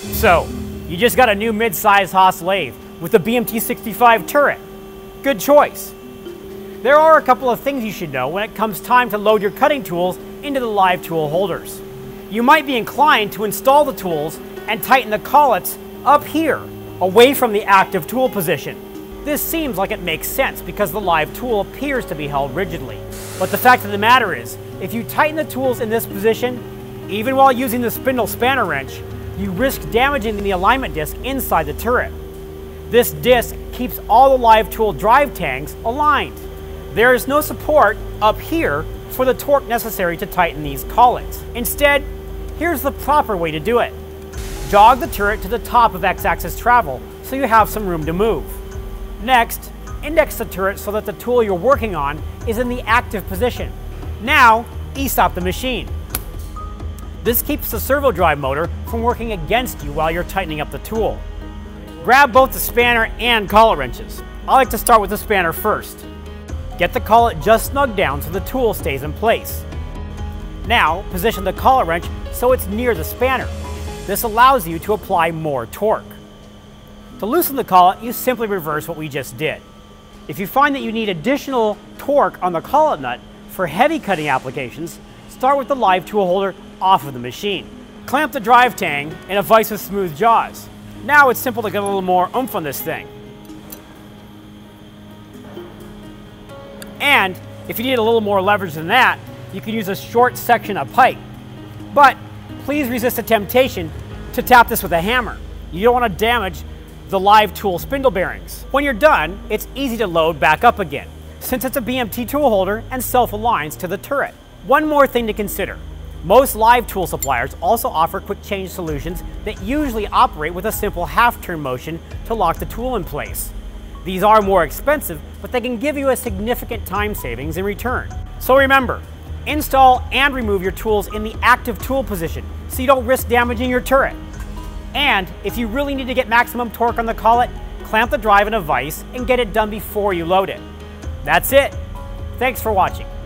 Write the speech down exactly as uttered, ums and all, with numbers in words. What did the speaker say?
So, you just got a new mid-size Haas lathe with the B M T sixty-five turret. Good choice. There are a couple of things you should know when it comes time to load your cutting tools into the live tool holders. You might be inclined to install the tools and tighten the collets up here, away from the active tool position. This seems like it makes sense because the live tool appears to be held rigidly. But the fact of the matter is, if you tighten the tools in this position, even while using the spindle spanner wrench, you risk damaging the alignment disc inside the turret. This disc keeps all the live tool drive tangs aligned. There is no support up here for the torque necessary to tighten these collets. Instead, here's the proper way to do it. Jog the turret to the top of X-axis travel so you have some room to move. Next, index the turret so that the tool you're working on is in the active position. Now, e-stop the machine. This keeps the servo drive motor from working against you while you're tightening up the tool. Grab both the spanner and collet wrenches. I like to start with the spanner first. Get the collet just snug down so the tool stays in place. Now, position the collet wrench so it's near the spanner. This allows you to apply more torque. To loosen the collet, you simply reverse what we just did. If you find that you need additional torque on the collet nut for heavy cutting applications, start with the live tool holder off of the machine. Clamp the drive tang in a vise with smooth jaws. Now it's simple to get a little more oomph on this thing. And if you need a little more leverage than that, you can use a short section of pipe. But please resist the temptation to tap this with a hammer. You don't want to damage the live tool spindle bearings. When you're done, it's easy to load back up again, since it's a B M T tool holder and self-aligns to the turret. One more thing to consider. Most live tool suppliers also offer quick change solutions that usually operate with a simple half-turn motion to lock the tool in place. These are more expensive, but they can give you a significant time savings in return. So remember, install and remove your tools in the active tool position so you don't risk damaging your turret. And if you really need to get maximum torque on the collet, clamp the drive in a vise and get it done before you load it. That's it. Thanks for watching.